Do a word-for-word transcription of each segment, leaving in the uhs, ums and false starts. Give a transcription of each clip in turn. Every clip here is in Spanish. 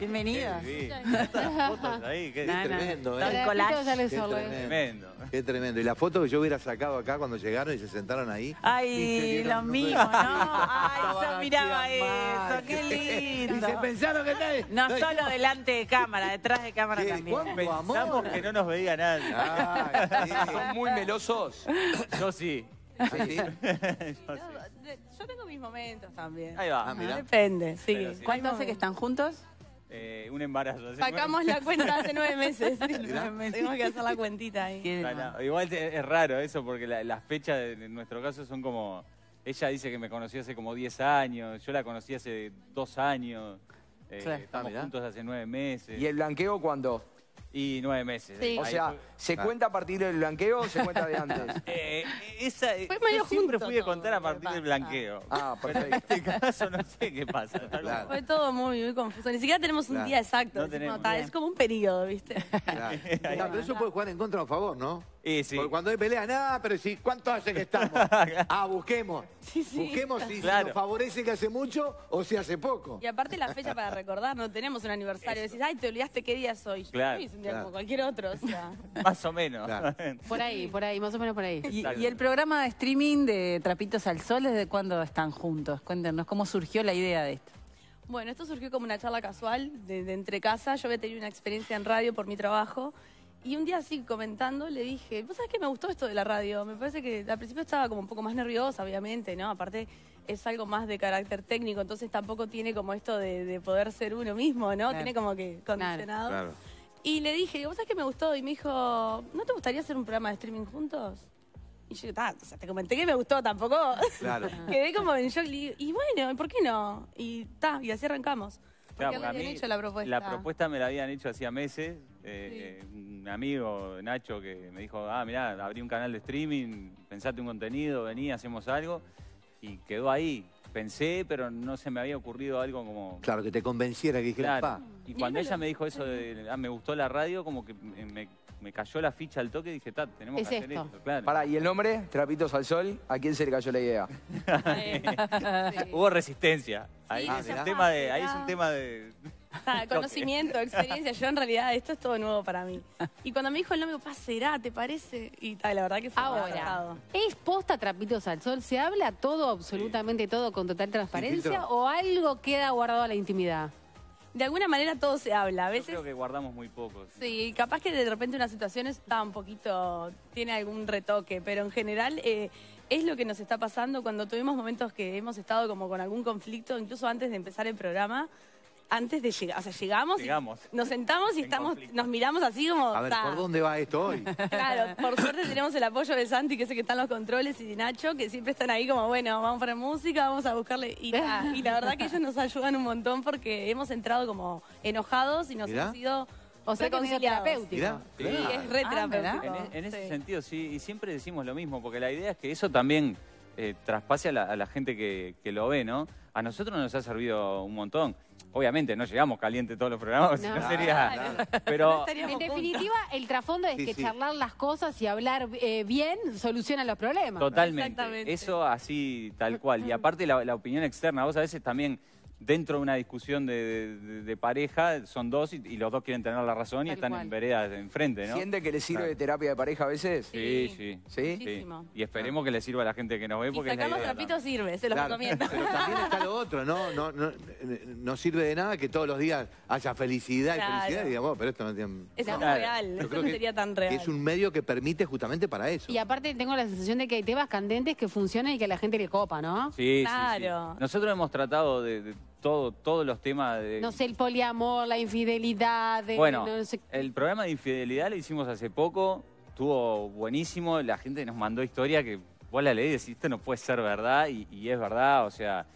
Bienvenidos. Sí, estas fotos ahí, qué, No, qué no. tremendo, Todo ¿eh? el collage. Qué Tremendo. tremendo. Qué tremendo. Y la foto que yo hubiera sacado acá cuando llegaron y se sentaron ahí. Ay, Dice, lo no, no mismo, puede ¿no? ser. Ay, yo Estaban miraba aquí eso, mal. qué lindo. Dice, pensaron que está... No solo delante de cámara, detrás de cámara ¿Qué? también. ¿Cuánto Pensamos amor? que no nos veía nadie. Ah, sí. ¿Son muy melosos? Yo sí. ¿Ah, sí? Yo Yo, sí. de- yo tengo mis momentos también. Ahí va. Ah, mirá. Depende, sí. Pero sí. ¿Cuánto hace que están juntos? Eh, un embarazo. hace Sacamos nueve- la cuenta hace nueve meses. Mirá. Tenemos que hacer la cuentita ahí. Qué No, no, igual te- es raro eso porque la- las fechas de- en nuestro caso son como... Ella dice que me conoció hace como diez años, yo la conocí hace dos años, eh, Claro. estamos Ah, mirá. juntos hace nueve meses. ¿Y el blanqueo cuándo? Y nueve meses. Sí. O Ahí sea, fue- ¿se Claro. cuenta a partir del blanqueo o se cuenta de antes? Eh, esa, Fue medio yo siempre junto fui a todo contar a lo que partir del pasa. blanqueo. Ah, Pero en perfecto. este caso no sé qué pasa. Claro. Fue todo muy, muy confuso. Ni siquiera tenemos un Claro. día exacto. No Decimos, tenemos. "Ta, Bien. es como un periodo, ¿viste? Claro. No, pero eso puede jugar en contra o a favor, ¿no? Y sí. Porque cuando hay pelea, nada, pero sí, ¿cuánto hace que estamos? Ah, busquemos. Sí, sí. Busquemos si, si Claro. nos favorece que hace mucho o si hace poco. Y aparte la fecha para recordar, no tenemos un aniversario. Decís, ay, te olvidaste qué día soy. Claro, Hoy es un día claro. como cualquier otro, o sea. Más o menos. Claro. Por ahí, por ahí, más o menos por ahí. Y, Exacto. y el programa de streaming de Trapitos al Sol, ¿desde cuándo están juntos? Cuéntenos, ¿cómo surgió la idea de esto? Bueno, esto surgió como una charla casual de, de entre casa. Yo había tenido una experiencia en radio por mi trabajo. Y un día así comentando le dije, ¿vos sabés que me gustó esto de la radio? Me parece que al principio estaba como un poco más nerviosa, obviamente, ¿no? Aparte es algo más de carácter técnico, entonces tampoco tiene como esto de, de poder ser uno mismo, ¿no? Claro. Tiene como que condicionado. Claro. Y le dije, ¿vos sabés que me gustó? Y me dijo, ¿no te gustaría hacer un programa de streaming juntos? Y yo, ta, o sea, te comenté que me gustó, tampoco. Claro. Quedé como en shock. Y, y bueno, ¿y por qué no? Y ta, y así arrancamos. Porque Claro, le porque a habían mí hecho la propuesta. La propuesta me la habían hecho hacía meses. eh, Un amigo, Nacho, que me dijo, ah, mirá, abrí un canal de streaming, pensate un contenido, vení, hacemos algo. Y quedó ahí. Pensé, pero no se me había ocurrido algo como... Claro, que te convenciera, que dijeras, Claro. pa. Y Y cuando él me ella lo- me dijo eso de, ah, me gustó la radio, como que me, me- me cayó la ficha al toque y dije, ta, tenemos Es que hacer esto. esto. Claro. Pará, ¿y el nombre? Trapitos al Sol. ¿A quién se le cayó la idea? Eh, sí. Hubo resistencia. Ahí, Sí, es, mirá. un tema de, ahí es Ah. un tema de... Ta, conocimiento, experiencia. Yo en realidad esto es todo nuevo para mí. Y cuando me dijo el nombre, pa, ¿será? ¿Te parece? Y ta, la verdad que fue Ahora, acertado. ¿es posta Trapitos al Sol? ¿Se habla todo, absolutamente todo, con total transparencia? filtro. ¿O algo queda guardado a la intimidad? De alguna manera todo se habla. A Yo veces creo que guardamos muy poco. sí, capaz que de repente una situación está un poquito, tiene algún retoque, pero en general eh, es lo que nos está pasando cuando tuvimos momentos que hemos estado como con algún conflicto, incluso antes de empezar el programa, antes de llegar, o sea, llegamos, y Llegamos. nos sentamos y En estamos, conflicto. nos miramos así como... A ver, ta. ¿por dónde va esto hoy? Claro, por suerte tenemos el apoyo de Santi, que es el que está en los controles, y de Nacho, que siempre están ahí como, bueno, vamos para música, vamos a buscarle. Y, ta. Y la verdad que ellos nos ayudan un montón porque hemos entrado como enojados y nos Mirá. hemos ido O sea, que medio reconciliados. terapéutico. Mirá. Sí, Claro. es re Ah, terapéutico. mirá. En, en ese Sí. sentido, sí, y siempre decimos lo mismo, porque la idea es que eso también eh, traspase a la, a la gente que, que lo ve, ¿no? A nosotros nos ha servido un montón. Obviamente no llegamos caliente todos los programas, si No. no sería... Claro. Pero estaríamos En juntos. definitiva, el trasfondo es Sí, que sí. charlar las cosas y hablar eh, bien soluciona los problemas. totalmente. Exactamente. Eso así, tal cual. Y aparte la, la opinión externa, vos a veces también... Dentro de una discusión de, de- de pareja, son dos y, y los dos quieren tener la razón y Tal están cual. en veredas de enfrente, ¿no? ¿Siente que le sirve Claro. de terapia de pareja a veces? Sí, Sí. sí. ¿Sí? sí. Muchísimo. Y esperemos que le sirva a la gente que nos ve Y porque es la sacar los idea trapitos también. sirve, se los Claro, recomiendo. pero también está lo otro, ¿no? No, no, no sirve de nada que todos los días haya felicidad Claro. y felicidad y digamos, pero esto no tiene... Eso no. no es real, Yo eso creo no que- sería tan que real. es un medio que permite justamente para eso. Y aparte tengo la sensación de que hay temas candentes que funcionan y que a la gente le copa, ¿no? Sí, sí, Claro. sí. Nosotros hemos tratado de, de todo, todos los temas de... No sé, el poliamor, la infidelidad, de, Bueno, no sé- el programa de infidelidad lo hicimos hace poco, estuvo buenísimo, la gente nos mandó historia que vos la leí y decís, esto no puede ser verdad, y, y es verdad, o sea,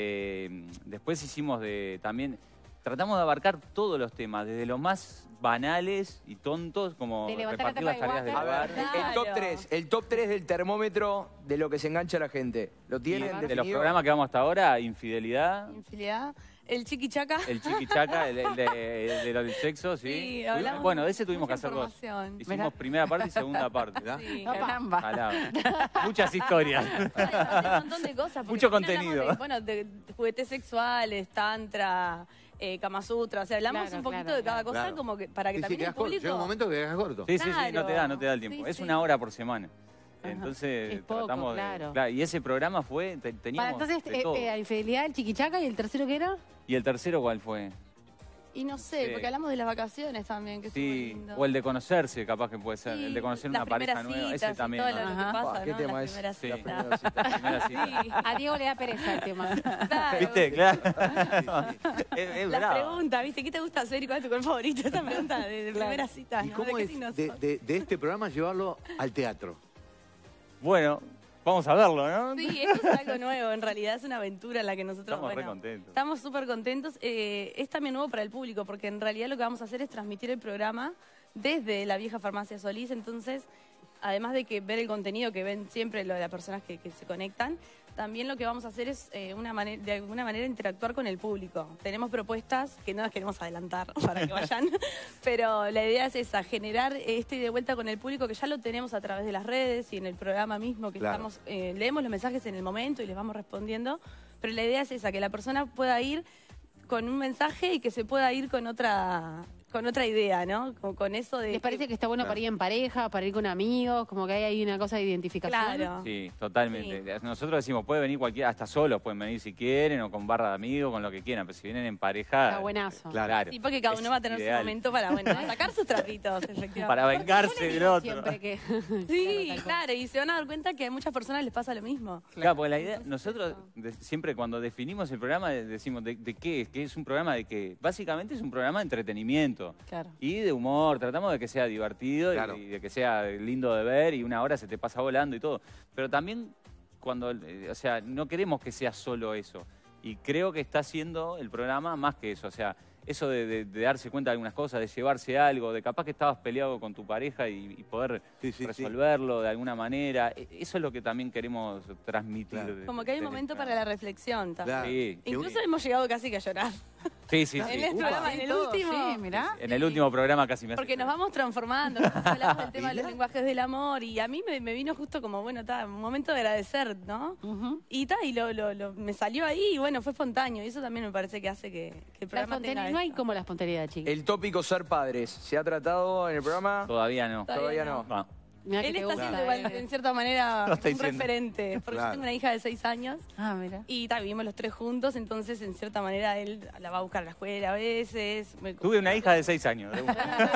eh, después hicimos de también, tratamos de abarcar todos los temas, desde los más banales y tontos, como De levantar la repartir las tapa de tareas del water. A hogar, ver, Claro. el top tres, el top tres del termómetro de lo que se engancha la gente. ¿Lo y tienen de los definido? programas que vamos hasta ahora, infidelidad, Infidelidad. El chiquichaca. el chiquichaca, el, el de, el de lo del sexo, sí. Sí, hablamos Bueno, de ese tuvimos que mucha hacer dos. información. Hicimos Mirá. primera parte y segunda parte. ¿Verdad? Sí, Caramba. Alá. Muchas historias. Hay un montón de cosas. porque Mucho también hablamos contenido. De, bueno, de juguetes sexuales, tantra, eh, Kama Sutra, o sea, hablamos Claro, un poquito claro, de cada claro. cosa Claro. como que para que Sí, sí, también el quedás corto. público... Llega un momento que quedas corto. Sí, sí, sí, no te da, no te da el Claro, tiempo. sí, es sí. una hora por semana. Entonces Es poco, tratamos de... claro. Y ese programa fue, te- Para, teníamos entonces, de eh, todo. eh, Infidelidad, el Chiquichaca y el tercero ¿qué era? ¿Y el tercero cuál fue? Y no sé, Sí. porque hablamos de las vacaciones también, que es Sí, lindo. o el de conocerse, capaz que puede ser. Sí, el de conocer las una pareja primeras nueva. citas Ese y también. todo ¿no? lo que Ajá. pasa, Buah, ¿qué ¿no? tema Las es? primeras Sí. La citas. primera cita. La primera cita. Sí, A Diego le da pereza el tema. claro. ¿Viste? Claro. es, es Las brava. preguntas, ¿viste? ¿Qué te gusta hacer y cuál es tu color favorito? Esa pregunta de, de primeras citas, ¿Y ¿no? cómo ¿De qué es signo de, sos? de- de este programa llevarlo al teatro? Bueno, vamos a verlo, ¿no? Sí, esto es algo nuevo, en realidad es una aventura en la que nosotros, Estamos re bueno, contentos. estamos súper contentos. Eh, es también nuevo para el público, porque en realidad lo que vamos a hacer es transmitir el programa desde la vieja farmacia Solís, entonces, además de que ver el contenido que ven siempre lo de las personas que, que se conectan, también lo que vamos a hacer es eh, una manera, de alguna manera interactuar con el público. Tenemos propuestas que no las queremos adelantar para que vayan, pero la idea es esa, generar este de vuelta con el público que ya lo tenemos a través de las redes y en el programa mismo que Claro. estamos, eh, leemos los mensajes en el momento y les vamos respondiendo, pero la idea es esa, que la persona pueda ir con un mensaje y que se pueda ir con otra con otra idea, ¿no? Con, con eso de... ¿Les parece que está bueno para ir en pareja, para ir con amigos? Como que hay ahí una cosa de identificación. Claro. Sí, totalmente. Nosotros decimos, puede venir cualquiera, hasta solos pueden venir si quieren, o con barra de amigos, con lo que quieran, pero si vienen en pareja... Está buenazo. Claro. Sí, porque cada es uno va a tener ideal. su momento para, bueno, sacar sus trapitos, efectivamente. Para vengarse Yo le del digo otro. siempre que... Sí, Claro, tal cual. claro, y se van a dar cuenta que a muchas personas les pasa lo mismo. Claro, porque la idea, nosotros de- siempre cuando definimos el programa de- decimos de, de qué es, que es un programa de que básicamente es un programa de entretenimiento Claro. y de humor, tratamos de que sea divertido y- Claro. y, de que sea lindo de ver y una hora se te pasa volando y todo, pero también cuando, eh, o sea, no queremos que sea solo eso y creo que está haciendo el programa más que eso, o sea, eso de, de- de darse cuenta de algunas cosas, de llevarse algo, de capaz que estabas peleado con tu pareja y, y poder Sí, sí, sí. resolverlo de alguna manera. E- Eso es lo que también queremos transmitir. Claro. de- Como que hay un del momento programa. para la reflexión también. Claro. Sí. Incluso hemos llegado casi que a llorar. Sí, sí, En sí. el Upa. programa, en el Todo, último. sí, mirá. En el último programa casi me hace Porque nos llorar. vamos transformando, hablamos del tema de los lenguajes del amor y a mí me, me vino justo como, bueno, está, un momento de agradecer, ¿no? Ujú. Y ta, y lo, lo- lo- me salió ahí y bueno, fue espontáneo y eso también me parece que hace que, que el La programa espontane- tenga no hay esto. como la espontaneidad, chicos. El tópico ser padres, ¿se ha tratado en el programa? Todavía no. Todavía Todavía no. No. Mirá que Él te está gusta, siendo igual, eh. en cierta manera, Lo está un diciendo. referente, porque Claro. yo tengo una hija de seis años Ah, mira. y ta, vivimos los tres juntos, entonces en cierta manera él la va a buscar a la escuela a veces. me- Tuve una hija de seis años. de una.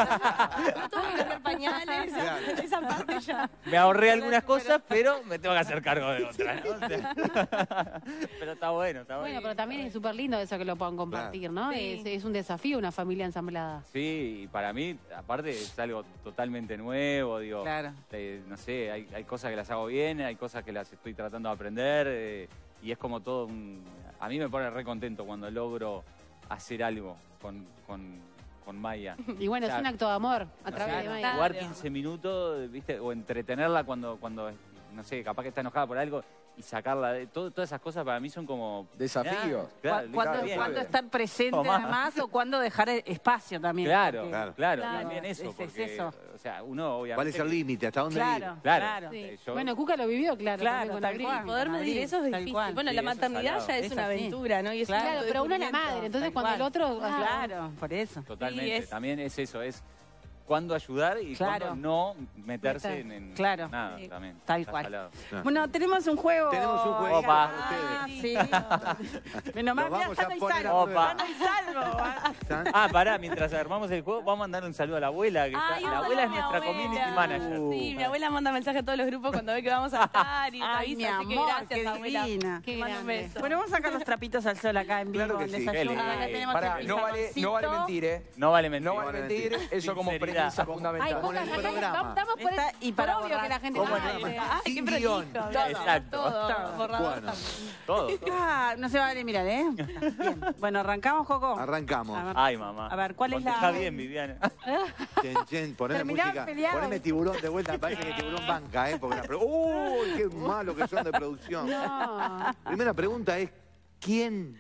No tuve que cambiar pañales, Claro. esa parte ya. Me ahorré algunas cosas, pero me tengo que hacer cargo de otras. ¿no? O sea, pero está bueno, está bueno. Bueno, pero también es súper lindo eso que lo puedan compartir, ¿no? Sí. Es, es un desafío una familia ensamblada. Sí, y para mí, aparte, es algo totalmente nuevo, digo. Claro. eh, no sé, hay, hay cosas que las hago bien, hay cosas que las estoy tratando de aprender, eh, y es como todo un... A mí me pone re contento cuando logro hacer algo con, con, con Maya. Y bueno, Claro. es un acto de amor a No través sé, de Claro. Maya. jugar quince minutos, ¿viste? O entretenerla cuando, cuando, no sé, capaz que está enojada por algo y sacarla. De, todo, todas esas cosas para mí son como... Desafíos. Claro, Cu- ¿Cuándo, está bien. cuándo estar presente Tomá. nada más o cuándo dejar el espacio también? Claro, porque- claro, Claro. claro, Claro. también eso. Es- es porque, eso. O sea, uno obviamente... ¿Cuál es el límite? ¿Hasta dónde Claro, ir? Claro. claro. eh, yo- Bueno, Cuca lo vivió, claro. Claro, también con tal Abril. cual. Poder Madrid, medir eso es tal difícil. cual. Bueno, Sí, la eso es maternidad salado. ya es, Es una así. aventura, ¿no? Y es un Claro, Claro, acto de pero uno es la descubrimiento. madre, entonces Tal cuando el cual. otro... Claro, por eso. Totalmente, Sí, es- también es eso, es cuándo ayudar y Claro. cuándo no meterse Meter. en, en Claro. nada Sí. también. Tal está cual. salado. Bueno, tenemos un juego. Tenemos un juego Opa. para ustedes. Sí. Menos mal, Lo mira, vamos a sano y poner a salvo. prueba. Sano y salvo. ¿Están? Ah, pará, mientras armamos el juego, vamos a mandar un saludo a la abuela. Que Ay, está, un la abuela es saludo a mi nuestra abuela. community manager. Sí, mi abuela manda mensaje a todos los grupos cuando ve que vamos a estar y nos Ay, avisa, mi así que amor, gracias, qué abuela. divina. Qué Te mando un grande. beso. Bueno, vamos a sacar los trapitos al sol acá en vivo. Claro que en sí. desayuno. Qué Acá lindo. tenemos Pará, el no vale, no vale pijamoncito. mentir, ¿eh? No vale mentir. No vale mentir, eso como Sinceridad. premisa Ay, fundamental. Cuca, Como en el acá programa. damos- damos por, Está- y para por obvio borrar. que la gente... Como Ay, en el programa. Ay, qué Sin prolijo. guión. Todo, Exacto. Todo, Todo. borrador Bueno, también. Todo. todo. Ah, no se vale mirar, ¿eh? Bien. Bueno, arrancamos, Coco. arrancamos. A ver. Ay, mamá. A ver, ¿cuál es la- Está bien, Viviana. Chen, chen, poneme Terminaron música. peleados. Poneme tiburón de vuelta. Me parece que tiburón banca, ¿eh? Porque la pre- ¡Uy, qué malo que son de producción! No. Primera pregunta es, ¿quién?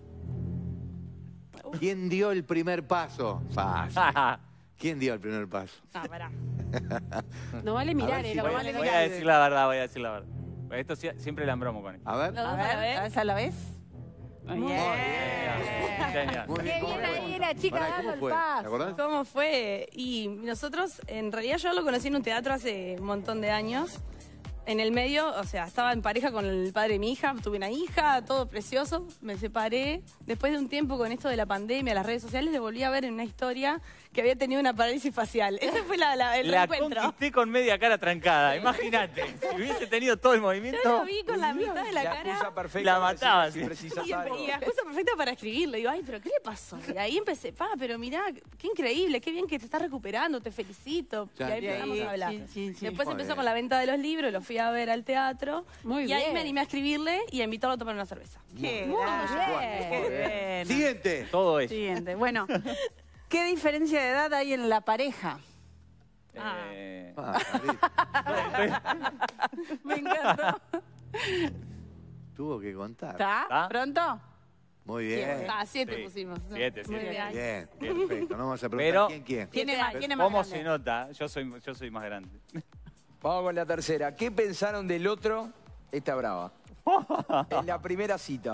¿Quién dio el primer paso? Fácil. ¿Quién dio el primer paso? Ah, pará. No vale mirar, ver eh, si no voy a- vale Voy a mirar. decir la verdad, voy a decir la verdad. Esto sí- siempre la embromo con él. A ver. Los A dos ver, a la vez. ¿a esa la vez? Bien. Genial. Muy Qué bien, bien ¿cómo fue? ahí la chica Pará, dando ¿cómo el fue? paso. ¿Te acordás? ¿Cómo fue? Y nosotros, en realidad yo lo conocí en un teatro hace un montón de años. En el medio, o sea, estaba en pareja con el padre de mi hija, tuve una hija, todo precioso, me separé. Después de un tiempo con esto de la pandemia, las redes sociales, le volví a ver en una historia que había tenido una parálisis facial. Ese fue la, la- el La reencuentro. conquisté con media cara trancada, imagínate. Si hubiese tenido todo el Yo movimiento, lo vi con la mitad de la, La cara. excusa perfecta. La mataba, Si, si sí. precisas Y, algo. y la excusa perfecta para escribirle. Digo, ay, pero ¿qué le pasó? Y ahí empecé, pa, pero mirá, qué increíble, qué bien que te estás recuperando, te felicito. Ya, y ahí ya, empezamos ya. a hablar. Sí, sí, sí. Después Muy empezó bien. con la venta de los libros, lo fui a ver al teatro. Muy y ahí bien. me animé a escribirle y a invitarlo a tomar una cerveza. Qué Muy grande. bien. Qué bien. Siguiente. todo eso. Siguiente. Bueno, ¿qué diferencia de edad hay en la pareja? Eh, Ah, Carlito, Me encantó. tuvo que contar. ¿Está? ¿Está? ¿Pronto? Muy bien. Ah, siete Sí. pusimos. ¿no? Siete, Muy siete. bien. Bien, perfecto. No vamos a preguntar Pero- quién quién. ¿Quién es Siete más, años. quién es más ¿Cómo grande? se nota? Yo soy, yo soy más grande. Vamos con la tercera. ¿Qué pensaron del otro? Esta brava. En la primera cita.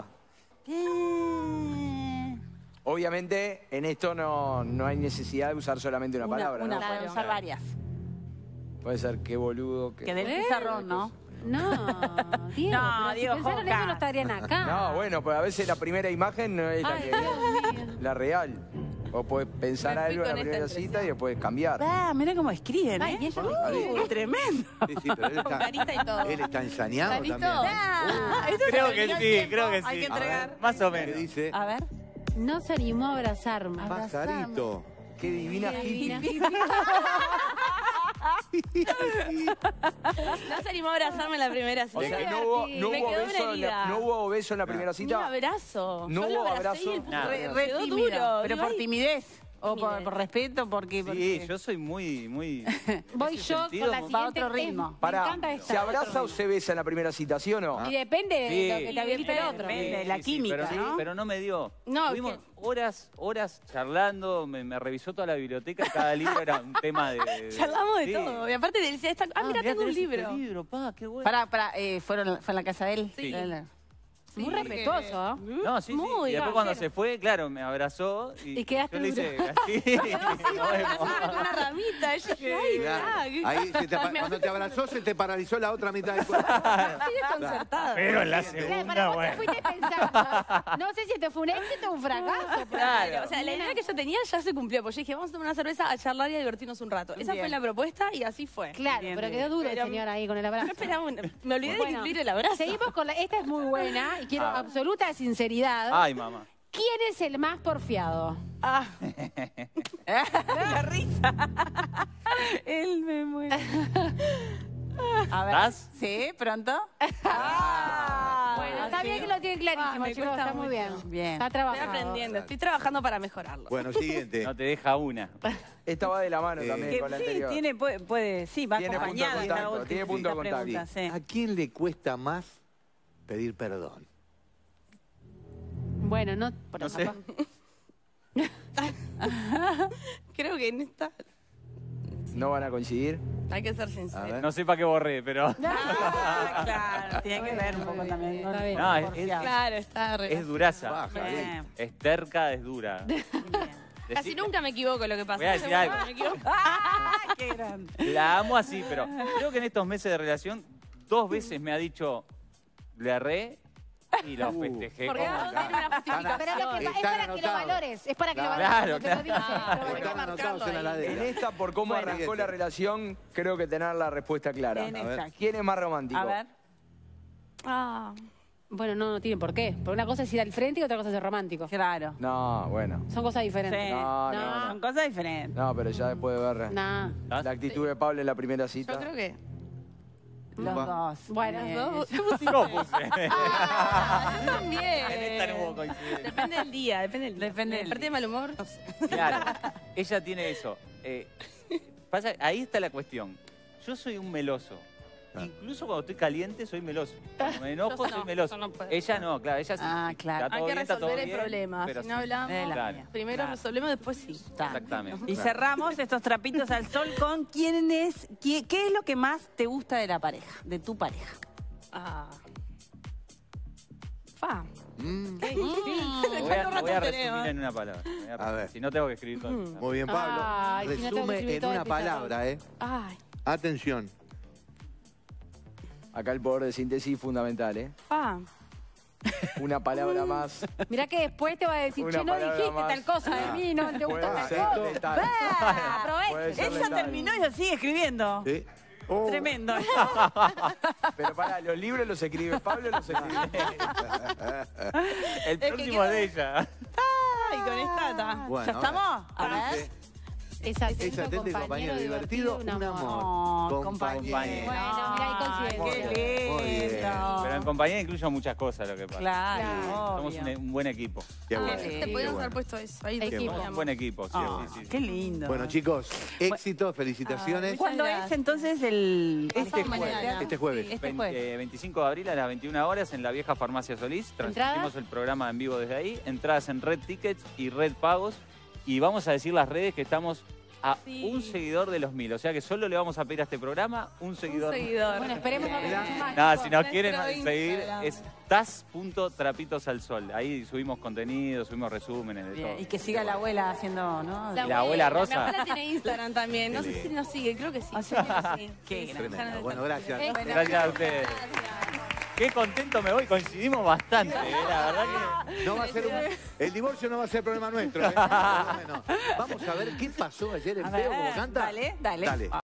Obviamente, en esto no, no hay necesidad de usar solamente una, Una, palabra, una, ¿no? puede usar varias. Puede ser qué boludo, qué... Que del pizarrón, ¿no? No, Diego. No, pero si Diego, pensaron Joca. eso no estarían acá. No, bueno, pues a veces la primera imagen no es la, Ay, que- Dios mío. la real. O puedes pensar Me fui algo en la con esta primera impresión. cita y después cambiar. Ah, mira cómo escriben, Ay, ¿eh? y ella Uh, tremendo. Sí, sí, pero él está, carita y todo. él está ensañado ¿La has visto? también. Ah, esto es Creo el que primer sí, tiempo. creo que Hay sí. que entregar. Más o ¿Qué menos. dice? A ver. No se animó a abrazarme. Pajarito. Qué divina Qué hippie. divina. No se animó a abrazarme en la primera O cita. sea, no hubo, no Me hubo quedó una beso, en la, herida. no hubo beso en la primera Ni un cita. abrazo. No Yo lo hubo abracé abrazo. y el Nada. Re, quedó re duro. tímido. Pero Digo, por ay, timidez. O por, timidez. por respeto, porque... Sí, porque- yo soy muy, muy... Voy ese yo sentido, con la como- Va a siguiente. otro ritmo. Es- Me Pará, encanta esta. ¿se abraza o se besa en la primera cita, sí o no? Y depende de Sí. lo que te aviente el otro. Depende. de la química, pero, sí, ¿no? pero no me dio. No, Estuvimos que- horas, horas charlando, me, me revisó toda la biblioteca y cada libro era un tema de... de- Charlamos de Sí. todo. Y aparte le decía, esta, ah, mira, mirá, tengo un tenés este libro. libro, pa, qué bueno. Para, para, eh, ¿fueron, ¿fue en la casa de él? Sí. Él- Muy porque- respetuoso. ¿eh? No, sí, sí. Muy Y después cuando caballero. se fue, claro, me abrazó y, Y quedaste yo le duro. hice así. nos vemos. Con una ramita. Ella dije, ay, Claro. mirá. Ahí se te pa- cuando te abrazó se te paralizó la otra mitad del cuerpo. Estoy desconcertada. Pero en la Claro, para segunda, vos te bueno. fuiste pensando. No sé si esto fue un éxito o un fracaso. pero- Claro. O sea, la idea que yo tenía ya se cumplió. Pues yo dije, vamos a tomar una cerveza, a charlar y a divertirnos un rato. Esa Bien. fue la propuesta y así fue. Claro, Bien, pero bien. quedó duro el Pero- señor ahí con el Yo abrazo. esperaba un- Me olvidé de Bueno, incluir el abrazo. Seguimos con la... Esta es muy buena y quiero Ah. absoluta sinceridad. Ay, mamá. ¿Quién es el más porfiado? Ah. La risa. Él me muere. A ver. ¿Estás? ¿Sí? ¿Pronto? Bueno, está bien que lo tienen clarísimo, Ah, me chicos. cuesta Está muy mucho. bien. Bien. Está Estoy trabajando. aprendiendo, estoy trabajando para mejorarlo. Bueno, siguiente. No te deja una. Esta va de la mano Eh, también Que con la sí, anterior. tiene, puede, puede- sí, va Tiene punto de acompañada. esta contacto, última- tiene punto de esta contacto. pregunta, sí. ¿A quién le cuesta más pedir perdón? Bueno, no... No sé. Creo que en esta No van a coincidir. hay que ser A sincero. ver. No sé para qué borré, pero... Ah, claro, tiene que ver un poco también. con Está bien. No, es- porfiado. Claro, está re. Es duraza. Baja, Bien. Es terca, es dura. Bien. Casi Decí- nunca me equivoco lo que pasa. Voy a decir Seguro algo. me equivoco. ¡Ah, qué grande! La amo así, pero creo que en estos meses de relación dos veces me ha dicho, le erré y lo Uh. festejé. Porque como no acá. tiene una Pero lo justificación. que pa- es Están para que lo anotados. valores. Es para que lo Claro, valores. No te claro. lo digo siempre, pero Están bueno. anotados en la ahí. ladera. En esta, por cómo Bueno, arrancó siguiente. la relación, creo que tener la respuesta clara. En A ver. esta. ¿Quién es más romántico? A ver. Ah, Bueno, no, no tiene por qué. Porque una cosa es ir al frente y otra cosa es ser romántico. Claro. No, bueno. Son cosas diferentes. Sí. No, no, No. no. Son cosas diferentes. No, pero ya después de ver Nah. la actitud de Pablo en la primera cita. yo creo que. Los Va. dos. Bueno, Bien. Dos. Yo puse. Ah, yo también. En esta no hubo coincidencia. Depende del día, depende del día. Depende del Aparte de mal humor, no sé. Claro, ella tiene eso. Eh, pasa, ahí está la cuestión. Yo soy un meloso. Claro. Incluso cuando estoy caliente soy meloso. Cuando me enojo Yo no, soy meloso. yo no puedo. Ella no, claro, ella sí. Ah, claro. Está Hay todo que bien, está todo resolver el bien, problema. pero Si no sí. hablamos, De la Claro. mía. primero Claro. resolvemos, después sí. Está. Exactamente. Y cerramos estos trapitos al sol con quién es, qué, qué es lo que más te gusta de la pareja, de tu pareja. Ah. Fa. Mm. Qué Lo voy a, lo voy a resumir tenemos? en una palabra. Voy A ver. Si no tengo que escribir todo. Mm. Muy bien, Pablo. Ay, si no tengo que Resume escribir en todo el una pizarrón. palabra, ¿eh? Ay, Atención. Acá el poder de síntesis fundamental, ¿eh? pa. Una palabra más. Mirá que después te va a decir, Una che, no palabra dijiste más. tal cosa de mí, no te gusta Puede tal ser cosa. letal. Bah, aprovecha. Puede ser Ella letal. terminó y lo sigue escribiendo. ¿Sí? Oh, Tremendo. Pero para, los libros los escribe Pablo, los escribe. El que próximo quedó- de ella. Ay, con esta está. Bueno, ¿Ya estamos? A Dice, ver. Es atento, Es atento y compañero divertido, un amor. Oh, Compañero. compañero. Bueno, mira, ahí coincide. Qué Muy bien. lindo. Pero en compañía incluyo muchas cosas lo que pasa. Claro, Claro. Somos obvio. un, un buen equipo. Qué Ah, bueno. te Qué podíamos bueno. haber puesto eso. Ahí Equipo. te Un buen equipo, sí, Ah, sí, sí. qué lindo. Bueno, chicos, éxito, felicitaciones. ¿Cuándo es gracias. entonces el Este este jueves. mañana. Este jueves. Este Veinte- jueves. eh, veinticinco de abril a las veintiuna horas en la vieja farmacia Solís. Transmitimos el programa en vivo desde ahí. Entradas en Red Tickets y Red Pagos. Y vamos a decir las redes que estamos a Sí. un seguidor de los mil. O sea que solo le vamos a pedir a este programa un seguidor. Un seguidor. Bueno, esperemos no Mirá. mucho más. Nada, chicos. si nos Nuestro quieren seguir Instagram. es tas punto trapitos al sol. Ahí subimos contenido, subimos resúmenes de Bien, todo. y que siga la abuela haciendo, ¿no? La abuela Rosa. Mi abuela tiene Instagram también. No sé si nos sigue, creo que sí. Ah, sí. Creo que sí. Qué Sí, grande. Tremendo. Bueno, gracias. Eh, Gracias a ustedes. Qué contento me voy, coincidimos bastante, ¿eh? La verdad que... No va a ser un- el divorcio no va a ser problema nuestro. ¿eh? Por lo menos. Vamos a ver qué pasó ayer en A Veo ver, como canta. dale, dale. Dale.